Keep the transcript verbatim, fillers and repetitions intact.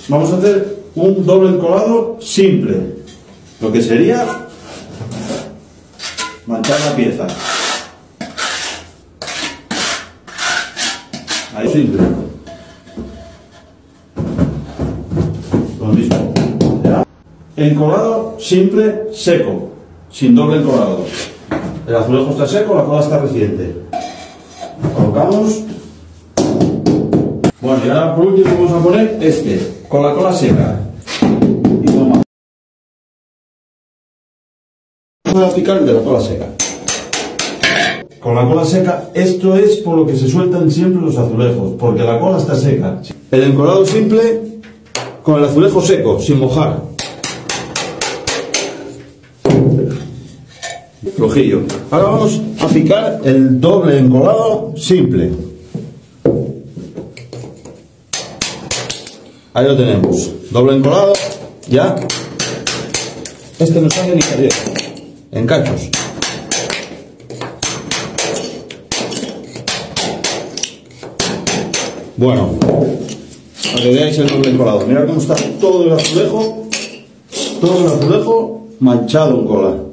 vamos a hacer un doble encolado simple, lo que sería manchar la pieza. Ahí simple. Lo mismo. ¿Ya? Encolado simple seco, sin doble encolado. El azulejo está seco, la cola está reciente. Colocamos. Bueno, y ahora por último vamos a poner este, con la cola seca. Y con más. Vamos a picar el de la cola seca. Con la cola seca, esto es por lo que se sueltan siempre los azulejos, porque la cola está seca. El encolado simple con el azulejo seco, sin mojar. Flojillo. Ahora vamos a picar el doble encolado simple. Ahí lo tenemos. Doble encolado, ya. Este no sale ni caliente. En cachos. Bueno, para que veáis el doble encolado. Mirad cómo está todo el azulejo, todo el azulejo manchado en cola.